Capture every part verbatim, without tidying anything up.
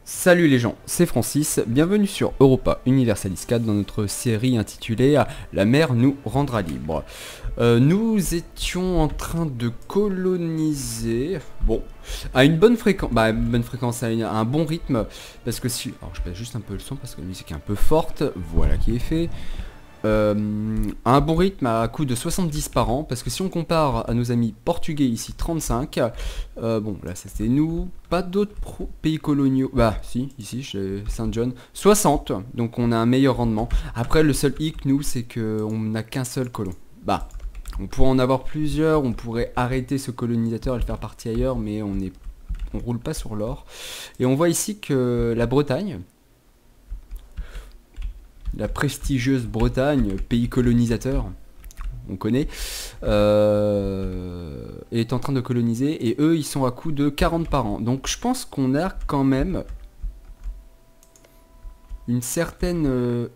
Salut les gens, c'est Francis, bienvenue sur Europa Universalis quatre dans notre série intitulée La mer nous rendra libre. Euh, nous étions en train de coloniser, bon, à une bonne fréquence, bah une bonne fréquence, à, une- à un bon rythme, parce que si, alors je baisse juste un peu le son parce que la musique est un peu forte, voilà qui est fait. Euh, à un bon rythme à coût de soixante-dix par an, parce que si on compare à nos amis portugais ici trente-cinq, euh, bon là c'était nous, pas d'autres pro- pays coloniaux, bah si, ici chez Saint John, soixante, donc on a un meilleur rendement. Après le seul hic nous c'est qu'on n'a qu'un seul colon. Bah, on pourrait en avoir plusieurs, on pourrait arrêter ce colonisateur et le faire partir ailleurs, mais on est, on roule pas sur l'or. Et on voit ici que la Bretagne, la prestigieuse Bretagne, pays colonisateur, on connaît, euh, est en train de coloniser et eux ils sont à coût de quarante par an. Donc je pense qu'on a quand même une certaine euh,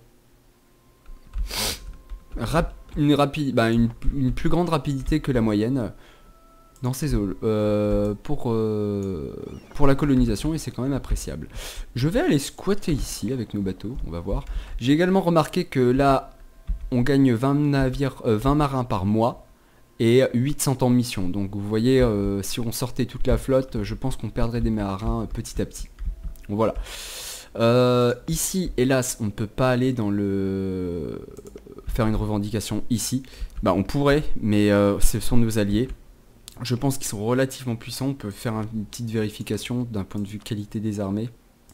rap- une, rapi- bah, une, une plus grande rapidité que la moyenne dans ces eaux euh, pour, euh, pour la colonisation et c'est quand même appréciable. Je vais aller squatter ici avec nos bateaux, on va voir. J'ai également remarqué que là on gagne vingt navires, euh, vingt marins par mois et huit cents en mission. Donc vous voyez, euh, si on sortait toute la flotte, je pense qu'on perdrait des marins petit à petit. Bon, voilà. Euh, ici, hélas, on ne peut pas aller dans le... faire une revendication ici. Bah on pourrait, mais euh, ce sont nos alliés. Je pense qu'ils sont relativement puissants. On peut faire un- une petite vérification d'un point de vue qualité des armées.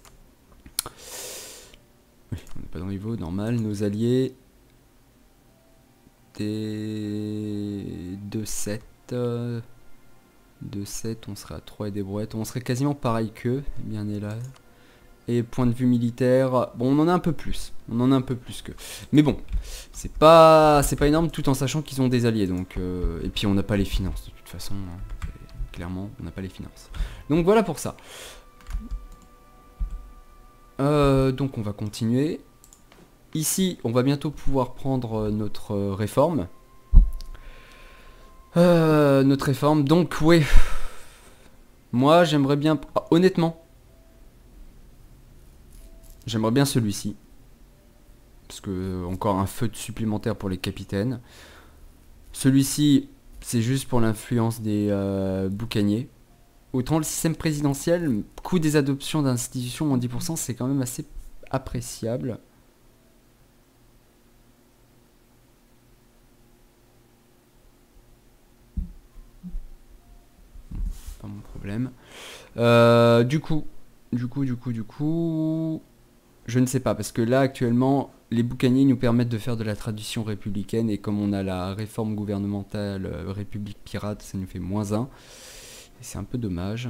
Oui, on n'est pas dans le niveau normal. Nos alliés... Des... deux sept... euh, deux sept, on serait à trois et des brouettes. On serait quasiment pareil qu'eux. Bien est là. Et point de vue militaire, bon on en a un peu plus. On en a un peu plus qu'eux. Mais bon, c'est pas c'est pas énorme tout en sachant qu'ils ont des alliés. Donc, euh, et puis on n'a pas les finances de toute façon. Hein. C'est- Clairement, on n'a pas les finances. Donc voilà pour ça. Euh, donc on va continuer. Ici, on va bientôt pouvoir prendre euh, notre euh, réforme. Euh, notre réforme. Donc ouais. Moi j'aimerais bien... ah, honnêtement, j'aimerais bien celui-ci. Parce que euh, encore un feu supplémentaire pour les capitaines. Celui-ci, c'est juste pour l'influence des euh, boucaniers. Autant le système présidentiel, coût des adoptions d'institutions moins dix pour cent, c'est quand même assez appréciable. Pas mon problème. Euh, du coup, du coup, du coup, du coup... Je ne sais pas, parce que là, actuellement, les boucaniers nous permettent de faire de la tradition républicaine, et comme on a la réforme gouvernementale euh, République pirate, ça nous fait moins un. Et c'est un peu dommage.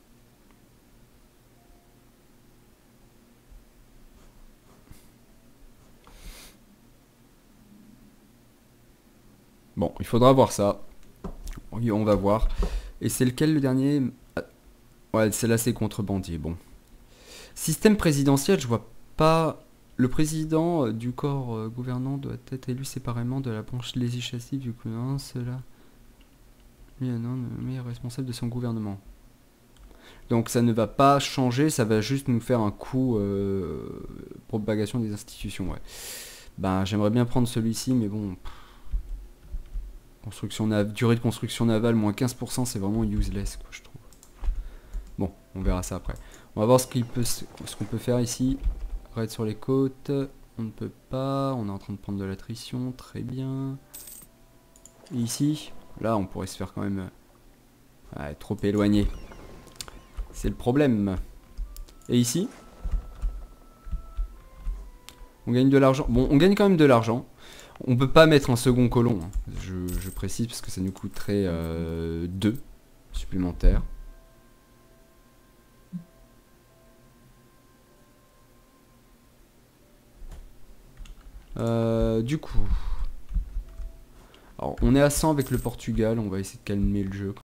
Bon, il faudra voir ça. Oui, on va voir. Et c'est lequel le dernier? Ah, ouais, celle-là c'est contrebandier, bon. Système présidentiel, je vois pas... Le président euh, du corps euh, gouvernant doit être élu séparément de la branche législative du gouvernement, cela... Oui, non, le meilleur responsable de son gouvernement. Donc ça ne va pas changer, ça va juste nous faire un coup euh, propagation des institutions, ouais. Ben j'aimerais bien prendre celui-ci, mais bon... pff, construction nav durée de construction navale, moins quinze pour cent, c'est vraiment useless, quoi, je trouve. Bon, on verra ça après. On va voir ce qu'il peut, ce qu'on peut faire ici. Raid sur les côtes, on ne peut pas, on est en train de prendre de l'attrition, très bien. Et ici, là on pourrait se faire quand même... Ouais, trop éloigné. C'est le problème. Et ici, on gagne de l'argent. Bon, on gagne quand même de l'argent. On peut pas mettre un second colon, hein. je, je précise, parce que ça nous coûterait euh, deux supplémentaires. Euh, du coup... Alors, on est à cent avec le Portugal, on va essayer de calmer le jeu.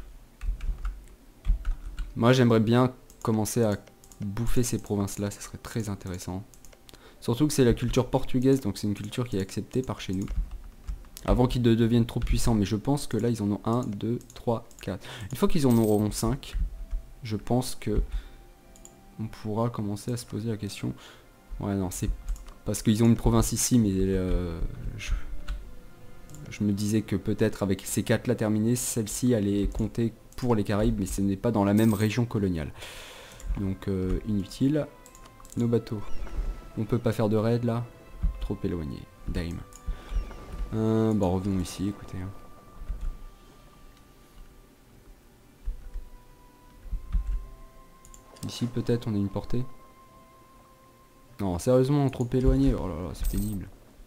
Moi, j'aimerais bien commencer à bouffer ces provinces-là, ça serait très intéressant. Surtout que c'est la culture portugaise, donc c'est une culture qui est acceptée par chez nous. Avant qu'ils ne deviennent trop puissants, mais je pense que là, ils en ont un, deux, trois, quatre. Une fois qu'ils en auront cinq, je pense que on pourra commencer à se poser la question. Ouais, non, c'est parce qu'ils ont une province ici, mais euh, je, je me disais que peut-être avec ces quatre là terminés, celle-ci allait compter pour les Caraïbes, mais ce n'est pas dans la même région coloniale. Donc euh, inutile. Nos bateaux. On peut pas faire de raid là. Trop éloigné. Dame. Euh, bah revenons ici, écoutez. Hein. Ici peut-être on a une portée. Non, sérieusement, trop éloigné. Oh là là, c'est pénible.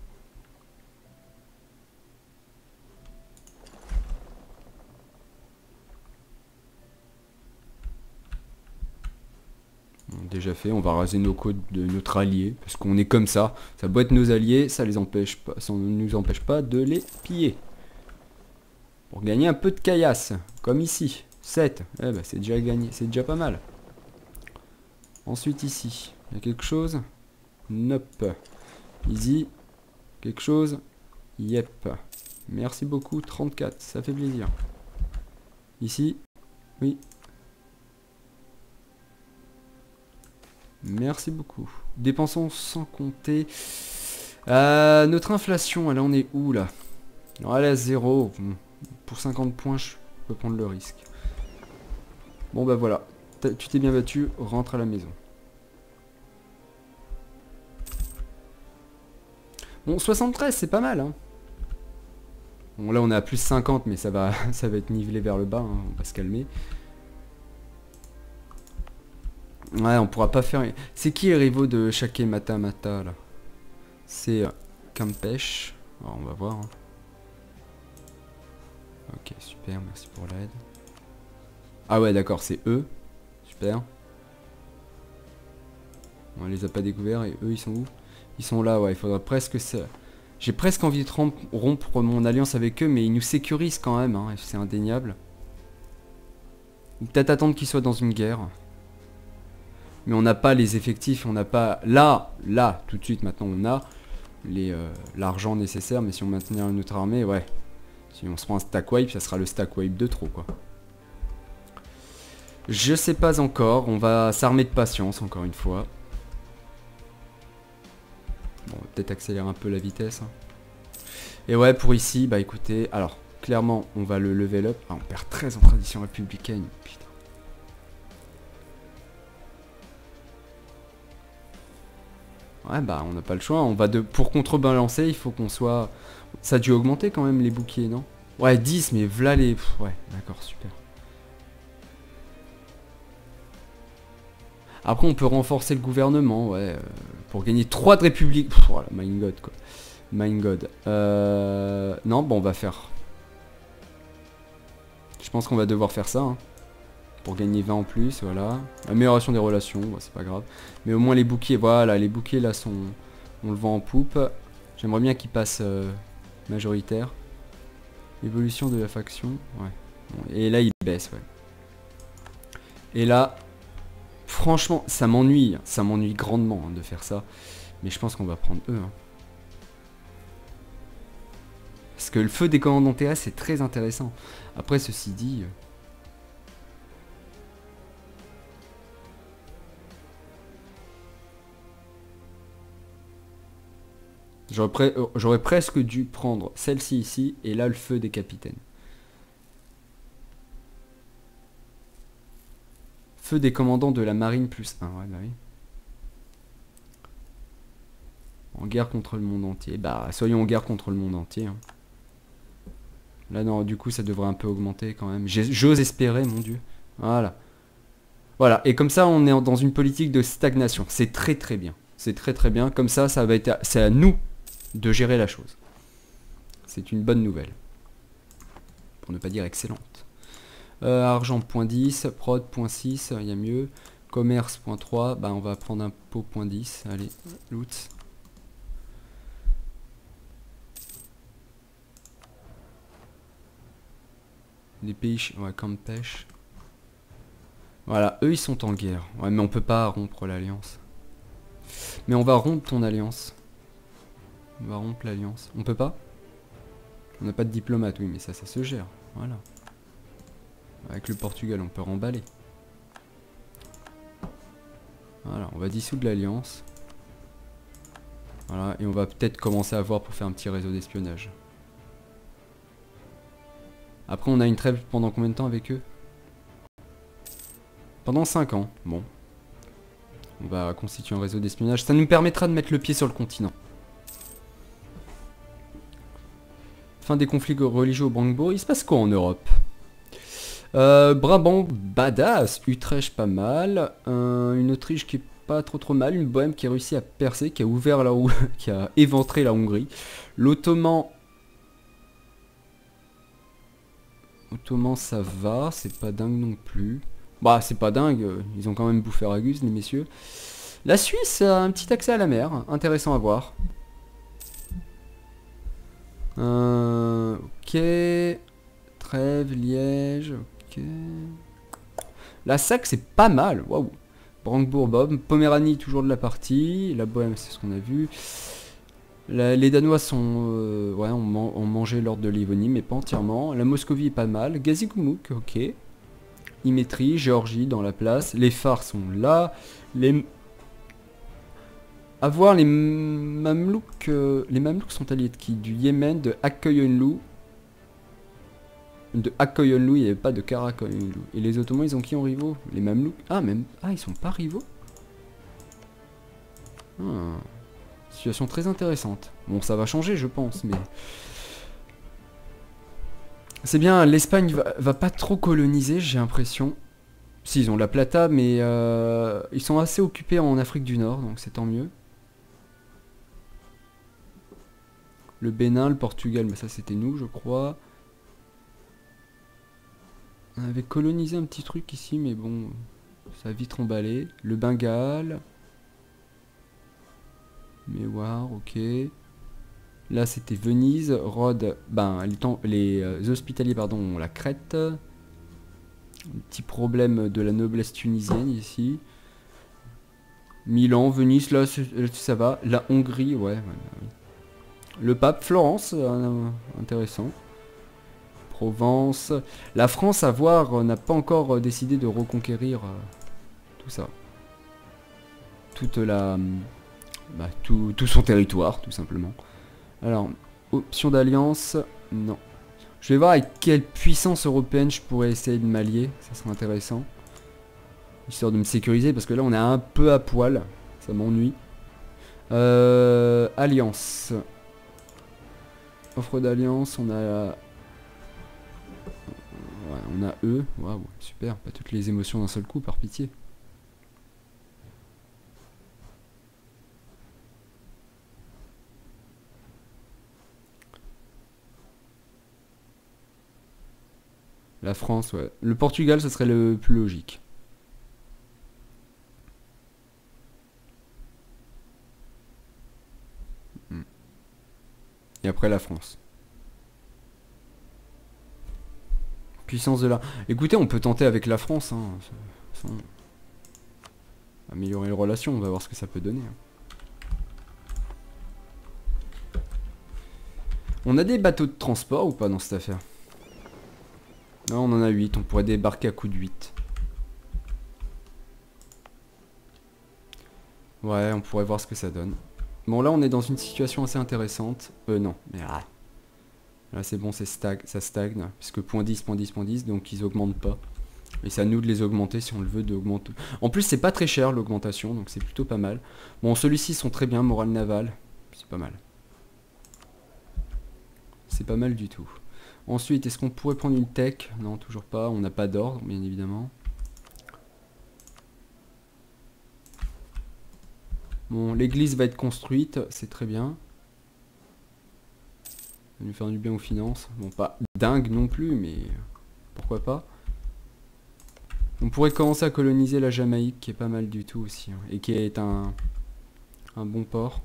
Bon, déjà fait, on va raser nos côtes de notre allié. Parce qu'on est comme ça. Ça doit être nos alliés, ça les empêche pas, ça ne nous empêche pas de les piller. Pour gagner un peu de caillasse. Comme ici. sept. Eh ben c'est déjà gagné. C'est déjà pas mal. Ensuite ici. Il y a quelque chose. Nope. Easy. Quelque chose. Yep. Merci beaucoup. trente-quatre. Ça fait plaisir. Ici. Oui. Merci beaucoup. Dépensons sans compter. Euh, notre inflation, elle en est où là? Alors, elle est à zéro. Pour cinquante points, je peux prendre le risque. Bon bah voilà. Tu t'es bien battu. Rentre à la maison. Bon, soixante-treize, c'est pas mal, hein. Bon, là, on est à plus cinquante, mais ça va, ça va être nivelé vers le bas, hein, on va se calmer. Ouais, on pourra pas faire... C'est qui les rivaux de Shake Mata Mata, là? C'est Campeche. Alors, on va voir. Hein. Ok, super, merci pour l'aide. Ah ouais, d'accord, c'est eux. Super. On les a pas découverts, et eux, ils sont où? Ils sont là, ouais, il faudra presque ça. J'ai presque envie de rompre mon alliance avec eux, mais ils nous sécurisent quand même, hein, c'est indéniable. Ou peut-être attendre qu'ils soient dans une guerre. Mais on n'a pas les effectifs, on n'a pas... Là, là, tout de suite, maintenant, on a euh, l'argent nécessaire, mais si on maintenait notre armée, ouais. Si on se prend un stack wipe, ça sera le stack wipe de trop, quoi. Je sais pas encore, on va s'armer de patience, encore une fois. Bon, on va peut-être accélérer un peu la vitesse. Hein. Et ouais, pour ici, bah écoutez, alors, clairement, on va le level up. Ah, on perd treize en tradition républicaine, putain. Ouais, bah on n'a pas le choix, on va de... Pour contrebalancer, il faut qu'on soit... Ça a dû augmenter quand même les boucliers, non? Ouais, dix, mais v'là les... Pff, ouais, d'accord, super. Après, on peut renforcer le gouvernement, ouais, euh, pour gagner trois de république. Pff, voilà, my god, quoi. My god. Euh... Non, bon, on va faire... Je pense qu'on va devoir faire ça, hein. Pour gagner vingt en plus, voilà. Amélioration des relations, bah, c'est pas grave. Mais au moins les bouquets, voilà, les bouquets là sont... On le vend en poupe. J'aimerais bien qu'ils passent euh, majoritaire. Évolution de la faction, ouais. Bon, et là il baisse, ouais. Et là, franchement, ça m'ennuie. Ça m'ennuie grandement hein, de faire ça. Mais je pense qu'on va prendre eux. Hein. Parce que le feu des commandants terrestres c'est très intéressant. Après, ceci dit... Euh, J'aurais pre euh, presque dû prendre celle-ci ici, et là le feu des capitaines. Feu des commandants de la marine plus un, ouais bah oui. En guerre contre le monde entier. Bah soyons en guerre contre le monde entier. Hein. Là non, du coup ça devrait un peu augmenter quand même. J'ose espérer, mon dieu. Voilà. Voilà, et comme ça on est dans une politique de stagnation. C'est très très bien. C'est très très bien. Comme ça, ça va être... C'est à nous de gérer la chose. C'est une bonne nouvelle. Pour ne pas dire excellente. Euh, argent point dix, prod point six, il y a mieux. Commerce point trois, bah on va prendre un pot point dix. Allez, loot. Les pays, ouais, comme pêche. Voilà, eux ils sont en guerre. Ouais, mais on peut pas rompre l'alliance. Mais on va rompre ton alliance. On va rompre l'alliance. On peut pas? On n'a pas de diplomate, oui, mais ça, ça se gère. Voilà. Avec le Portugal, on peut remballer. Voilà, on va dissoudre l'alliance. Voilà, et on va peut-être commencer à voir pour faire un petit réseau d'espionnage. Après, on a une trêve pendant combien de temps avec eux? Pendant cinq ans. Bon. On va constituer un réseau d'espionnage. Ça nous permettra de mettre le pied sur le continent. Fin des conflits religieux au Brandebourg. Il se passe quoi en Europe? euh, Brabant, badass. Utrecht, pas mal. Euh, une Autriche qui est pas trop trop mal. Une Bohème qui a réussi à percer, qui a ouvert la Hong- qui a éventré la Hongrie. L'Ottoman... Ottoman, ça va. C'est pas dingue non plus. Bah, c'est pas dingue. Ils ont quand même bouffé Raguse, les messieurs. La Suisse a un petit accès à la mer. Intéressant à voir. Euh, ok. Trêve, Liège. Ok. La Saxe, c'est pas mal. Waouh. Brandebourg, Bob. Poméranie, toujours de la partie. La Bohème, c'est ce qu'on a vu. La- les Danois sont... Euh, ouais, on, man on mangeait l'ordre de Livonie, mais pas entièrement. La Moscovie est pas mal. Gazikoumouk, ok. Imétrie, Géorgie dans la place. Les phares sont là. Les... À voir, les Mamelouks... Euh, les Mamelouks sont alliés de qui? Du Yémen, de Akkoyonlu. De Akkoyonlu, il n'y avait pas de Karakoyonlu. Et les Ottomans, ils ont qui en rivaux? Les Mamelouks. Ah, même... Ah, ils sont pas rivaux? Ah. Situation très intéressante. Bon, ça va changer, je pense, mais... C'est bien, l'Espagne va, va pas trop coloniser, j'ai l'impression. Si, ils ont la Plata, mais euh, ils sont assez occupés en Afrique du Nord, donc c'est tant mieux. Le Bénin, le Portugal, mais ça c'était nous, je crois. On avait colonisé un petit truc ici, mais bon, ça a vite remballé. Le Bengale. Méoire, ok. Là c'était Venise, Rhodes, ben les, temps, les euh, hospitaliers pardon, ont la Crète. Un petit problème de la noblesse tunisienne ici. Milan, Venise, là ça va. La Hongrie, ouais. ouais, ouais. Le pape, Florence, euh, intéressant. Provence. La France, à voir, euh, n'a pas encore euh, décidé de reconquérir euh, tout ça. Toute la... Bah, tout, tout son territoire, tout simplement. Alors, option d'alliance, non. Je vais voir avec quelle puissance européenne je pourrais essayer de m'allier, ça serait intéressant. Histoire de me sécuriser, parce que là on est un peu à poil, ça m'ennuie. Euh, alliance. Offre d'alliance, on a... Ouais, on a eux, waouh, super, pas toutes les émotions d'un seul coup, par pitié. La France, ouais. Le Portugal, ce serait le plus logique. Hmm. Et après la France. Puissance de la... Écoutez, on peut tenter avec la France. Hein. Sans... Améliorer les relations, on va voir ce que ça peut donner. Hein. On a des bateaux de transport ou pas dans cette affaire? Non, on en a huit, on pourrait débarquer à coup de huit. Ouais, on pourrait voir ce que ça donne. Bon, là, on est dans une situation assez intéressante. Euh, non, mais ah. Là, c'est bon, c'est stag ça stagne. Puisque point dix, point dix, point dix, donc ils augmentent pas. Et c'est à nous de les augmenter si on le veut d'augmenter. En plus, c'est pas très cher l'augmentation, donc c'est plutôt pas mal. Bon, ceux-ci sont très bien, morale navale. C'est pas mal. C'est pas mal du tout. Ensuite, est-ce qu'on pourrait prendre une tech? Non, toujours pas. On n'a pas d'ordre, bien évidemment. Bon, l'église va être construite, c'est très bien. Ça va nous faire du bien aux finances. Bon, pas dingue non plus, mais pourquoi pas. On pourrait commencer à coloniser la Jamaïque, qui est pas mal du tout aussi. Hein, et qui est un, un bon port.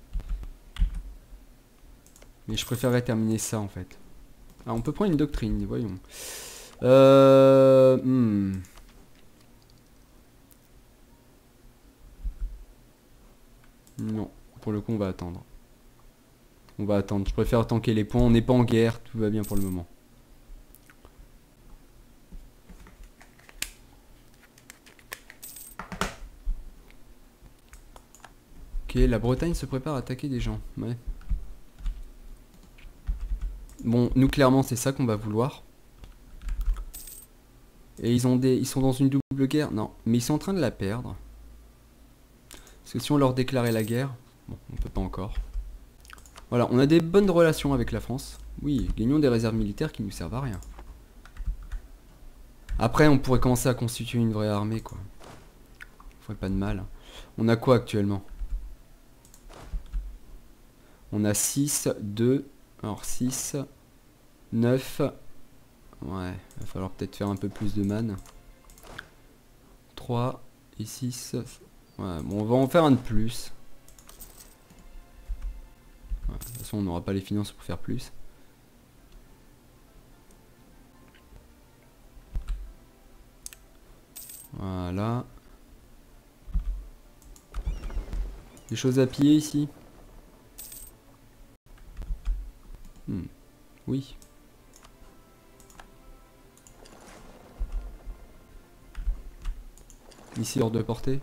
Mais je préférerais terminer ça, en fait. Ah, on peut prendre une doctrine, voyons. Euh... Hmm. Non, pour le coup, on va attendre. On va attendre. Je préfère tanker les points. On n'est pas en guerre, tout va bien pour le moment. Ok, la Bretagne se prépare à attaquer des gens. Ouais. Bon, nous clairement c'est ça qu'on va vouloir. Et ils ont des. Ils sont dans une double guerre. Non, mais ils sont en train de la perdre. Parce que si on leur déclarait la guerre. Bon, on peut pas encore. Voilà, on a des bonnes relations avec la France. Oui, gagnons des réserves militaires qui nous servent à rien. Après, on pourrait commencer à constituer une vraie armée, quoi. Ferait pas de mal. On a quoi actuellement? On a six, deux, alors six, neuf. Ouais, il va falloir peut-être faire un peu plus de man. trois et six. Ouais, bon, on va en faire un de plus. Ouais, de toute façon, on n'aura pas les finances pour faire plus. Voilà. Des choses à piller ici? Hmm. Oui. Ici hors de portée.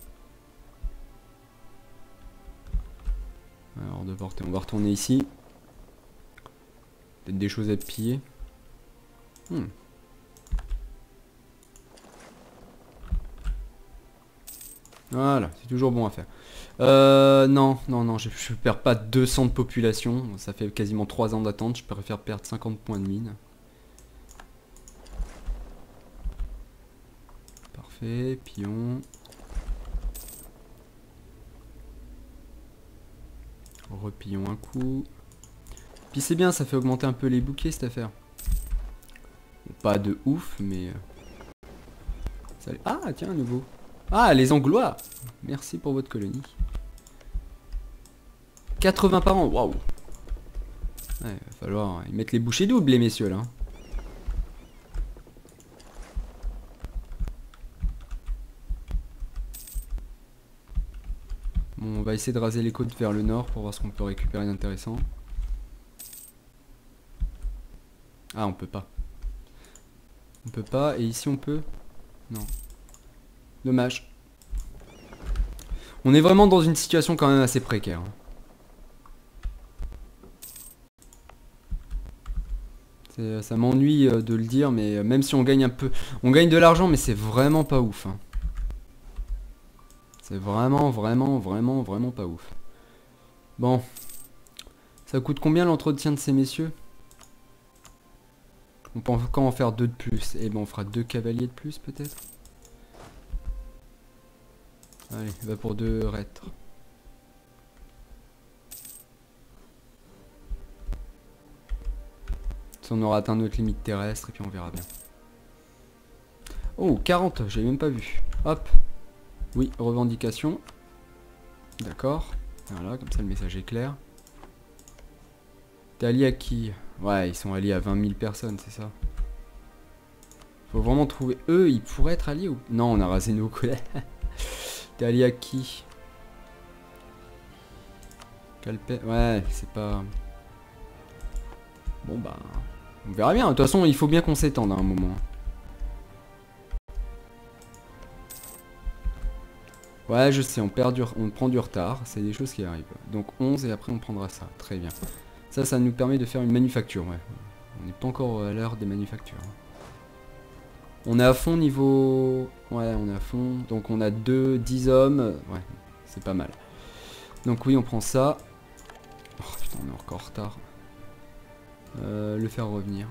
Ouais, hors de portée. On va retourner ici. Peut-être des choses à piller. Hmm. Voilà, c'est toujours bon à faire. Euh, non, non, non, je, je perds pas deux cents de population. Ça fait quasiment trois ans d'attente. Je préfère perdre cinquante points de mine. Parfait, pion. Repillons un coup. Puis c'est bien, ça fait augmenter un peu les bouquets cette affaire. Bon, pas de ouf, mais... Ça... Ah, tiens, à nouveau. Ah, les Anglois. Merci pour votre colonie. quatre-vingts par an, waouh. Ouais, va falloir y mettre les bouchées doubles, les messieurs, là. Bon, on va essayer de raser les côtes vers le nord pour voir ce qu'on peut récupérer d'intéressant. Ah, on peut pas. On peut pas, et ici on peut? Non. Dommage. On est vraiment dans une situation quand même assez précaire. Ça m'ennuie de le dire, mais même si on gagne un peu... On gagne de l'argent, mais c'est vraiment pas ouf. Hein. C'est vraiment, vraiment, vraiment, vraiment pas ouf. Bon. Ça coûte combien l'entretien de ces messieurs? On peut encore en faire deux de plus. Et ben on fera deux cavaliers de plus peut-être. Allez, va pour deux reîtres. On aura atteint notre limite terrestre et puis on verra bien. Oh, quarante, j'avais même pas vu. Hop. Oui, revendication. D'accord. Voilà, comme ça le message est clair. T'es allié à qui? Ouais, ils sont alliés à vingt mille personnes, c'est ça. Faut vraiment trouver... Eux, ils pourraient être alliés ou... Non, on a rasé nos collègues. T'es allié à qui? Calpe... Ouais, c'est pas... Bon bah... On verra bien. De toute façon, il faut bien qu'on s'étende à un moment. Ouais, je sais, on, perd du... on prend du retard. C'est des choses qui arrivent. Donc onze et après on prendra ça. Très bien. Ça, ça nous permet de faire une manufacture, ouais. On n'est pas encore à l'heure des manufactures. On est à fond niveau... Ouais, on est à fond. Donc on a deux, dix hommes. Ouais, c'est pas mal. Donc oui, on prend ça. Oh putain, on est encore en retard. Euh, le faire revenir.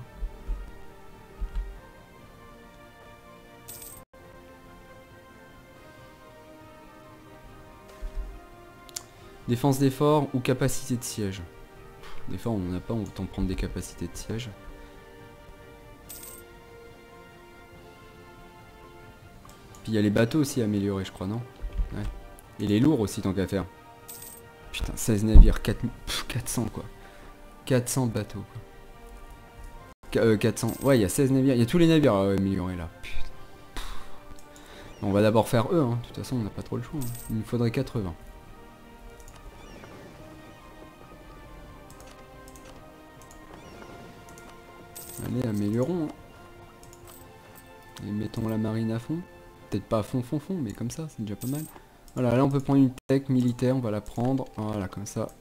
Défense des forts ou capacité de siège. Des forts on n'en a pas, on va autant prendre des capacités de siège. Puis il y a les bateaux aussi à améliorer je crois, non? Ouais. Et les lourds aussi tant qu'à faire. Putain, seize navires, quatre... Pff, quatre cents quoi. quatre cents bateaux quoi. Euh, quatre cents. Ouais, il y a seize navires. Il y a tous les navires à améliorer là. Putain. On va d'abord faire eux. Hein. De toute façon, on n'a pas trop le choix. Hein. Il nous faudrait quatre-vingts. Allez, améliorons. Hein. Et mettons la marine à fond. Peut-être pas à fond, fond, fond, mais comme ça, c'est déjà pas mal. Voilà, là on peut prendre une tech militaire, on va la prendre. Voilà, comme ça.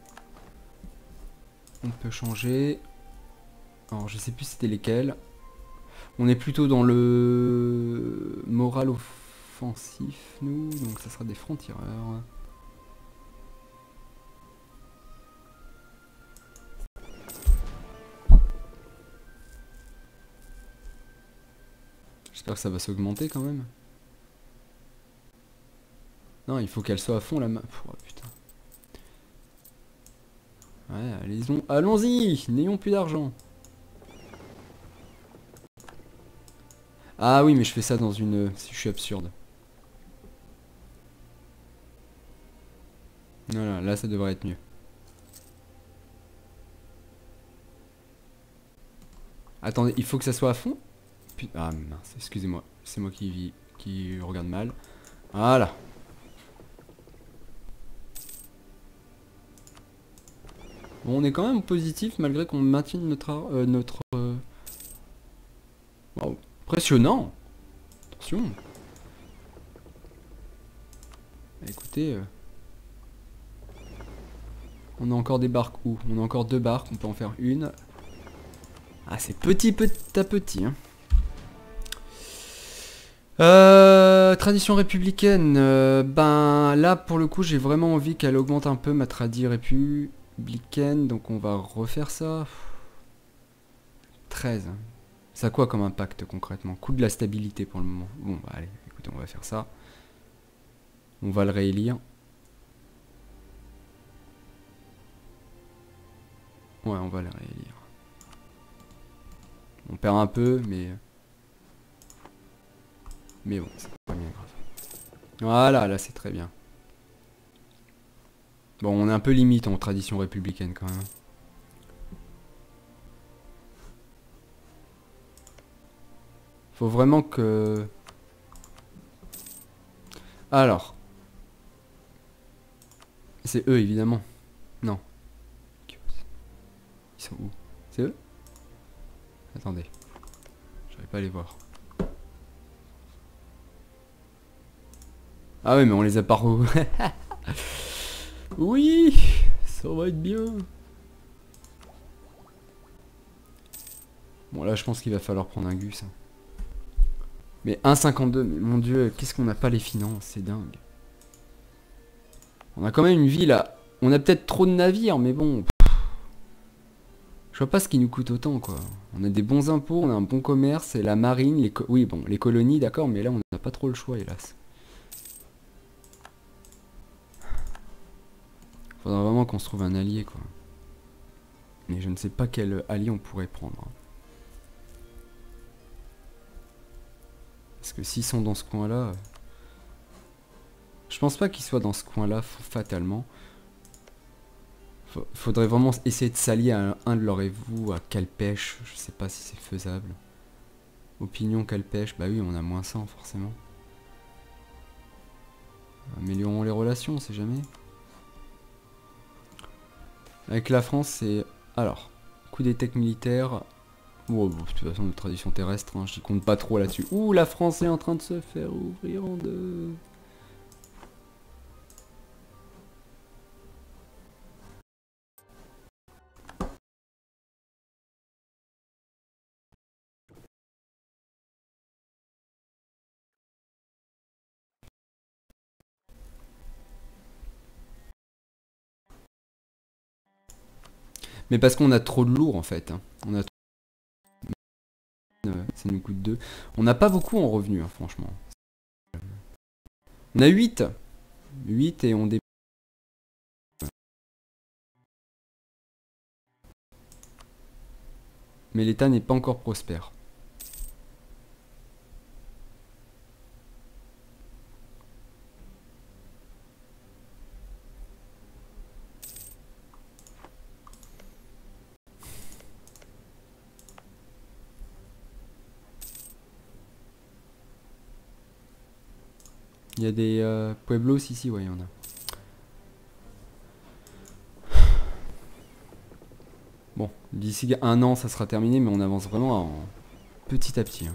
On peut changer. Alors je sais plus c'était lesquels. On est plutôt dans le moral offensif, nous, donc ça sera des francs-tireurs. J'espère que ça va s'augmenter quand même. Non, il faut qu'elle soit à fond la main. Oh putain. Ouais, allons-y, allons-y, n'ayons plus d'argent. Ah oui, mais je fais ça dans une... Si je suis absurde. Voilà, là ça devrait être mieux. Attendez, il faut que ça soit à fond? Ah mince, excusez-moi, c'est moi qui vis, qui regarde mal. Voilà. Bon, on est quand même positif malgré qu'on maintienne notre... Euh, notre euh... Wow. Impressionnant. Attention. Écoutez... Euh... On a encore des barques où? On a encore deux barques, on peut en faire une. Ah, c'est petit, petit à petit. Hein. Euh, tradition républicaine. Euh, ben là, pour le coup, j'ai vraiment envie qu'elle augmente un peu ma tradition républicaine. Donc on va refaire ça. treize. Ça a quoi comme impact concrètement? Coût de la stabilité pour le moment. Bon, bah allez, écoutez, on va faire ça. On va le réélire. Ouais, on va le réélire. On perd un peu, mais... Mais bon, c'est pas bien grave. Voilà, là c'est très bien. Bon, on est un peu limite en tradition républicaine quand même. Faut vraiment que... Alors. C'est eux évidemment. Non. Ils sont où? C'est eux? Attendez. J'arrive pas à les voir. Ah ouais, mais on les a pas... Oui, ça va être bien. Bon là je pense qu'il va falloir prendre un Gus. Hein. Mais un virgule cinquante-deux, mais mon dieu, qu'est-ce qu'on n'a pas les finances, c'est dingue. On a quand même une ville là. On a peut-être trop de navires, mais bon. Pff, je vois pas ce qui nous coûte autant quoi. On a des bons impôts, on a un bon commerce, et la marine, les co oui bon, les colonies d'accord, mais là on n'a pas trop le choix hélas. Faudra vraiment qu'on se trouve un allié quoi. Mais je ne sais pas quel allié on pourrait prendre. Parce que s'ils sont dans ce coin-là... Je pense pas qu'ils soient dans ce coin-là, fatalement. Faudrait vraiment essayer de s'allier à un de leurs évoux, à Calpèche. Je sais pas si c'est faisable. Opinion Calpèche, bah oui, on a moins cent forcément. Améliorons les relations, on sait jamais. Avec la France, c'est... Alors, coup d'étec militaire... Oh, bon, de toute façon, de tradition terrestre, hein, j'y compte pas trop là-dessus. Ouh, la France est en train de se faire ouvrir en deux. Mais parce qu'on a trop de lourds en fait. Hein. On a trop... euh, ça nous coûte deux. On n'a pas beaucoup en revenus, hein, franchement. On a huit. huit et on dé... Mais l'État n'est pas encore prospère. Il y a des euh, pueblos ici, ouais, il y en a. Bon, d'ici un an, ça sera terminé, mais on avance vraiment en petit à petit. Hein.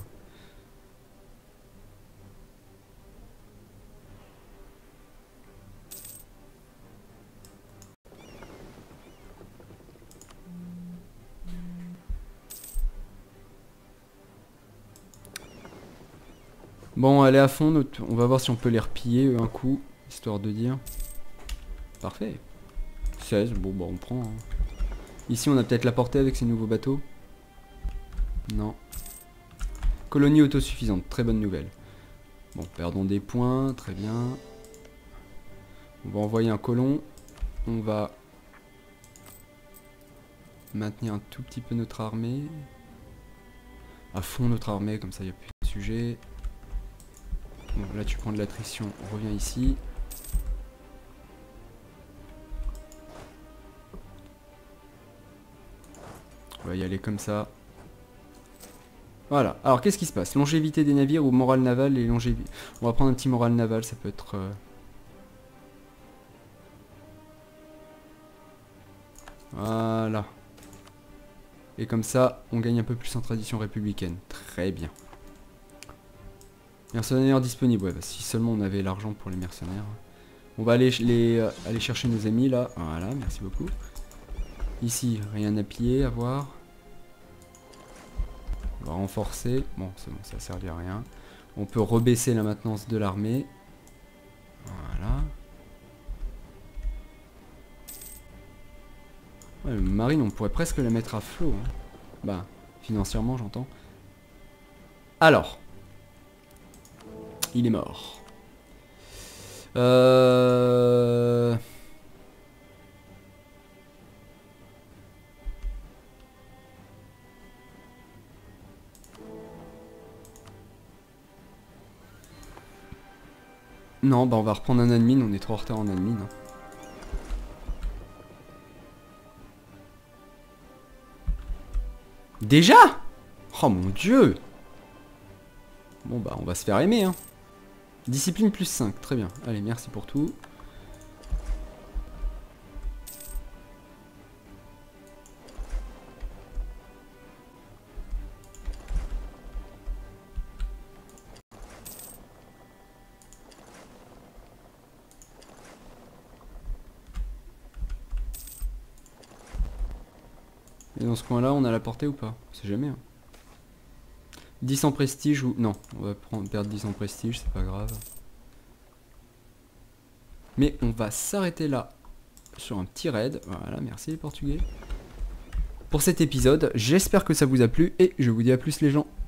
Bon, elle est à fond, notre... on va voir si on peut les repiller euh, un coup, histoire de dire. Parfait. seize, bon bah on prend. Hein. Ici on a peut-être la portée avec ces nouveaux bateaux. Non. Colonie autosuffisante, très bonne nouvelle. Bon, perdons des points, très bien. On va envoyer un colon. On va maintenir un tout petit peu notre armée. À fond notre armée, comme ça il n'y a plus de sujet. Bon, là tu prends de l'attrition, on revient ici. On va y aller comme ça. Voilà. Alors qu'est-ce qui se passe? Longévité des navires ou morale navale et longévité. On va prendre un petit morale naval, ça peut être... Euh... Voilà. Et comme ça, on gagne un peu plus en tradition républicaine. Très bien. Mercenaires disponibles. Ouais, bah, si seulement on avait l'argent pour les mercenaires. On va aller, les, euh, aller chercher nos amis là. Voilà, merci beaucoup. Ici, rien à piller, à voir. On va renforcer. Bon, c'est bon, ça ne servait à rien. On peut rebaisser la maintenance de l'armée. Voilà. Ouais, le marine, on pourrait presque la mettre à flot. Hein. Bah, financièrement, j'entends. Alors. Il est mort. Euh... Non, bah on va reprendre un admin, on est trop en retard en admin. Hein. Déjà? Oh mon dieu! Bon bah on va se faire aimer hein. Discipline plus cinq, très bien. Allez, merci pour tout. Et dans ce coin-là, on a la portée ou pas? C'est jamais. Hein. dix en prestige ou... Non, on va prendre, perdre dix en prestige, c'est pas grave. Mais on va s'arrêter là sur un petit raid. Voilà, merci les Portugais. Pour cet épisode, j'espère que ça vous a plu et je vous dis à plus les gens.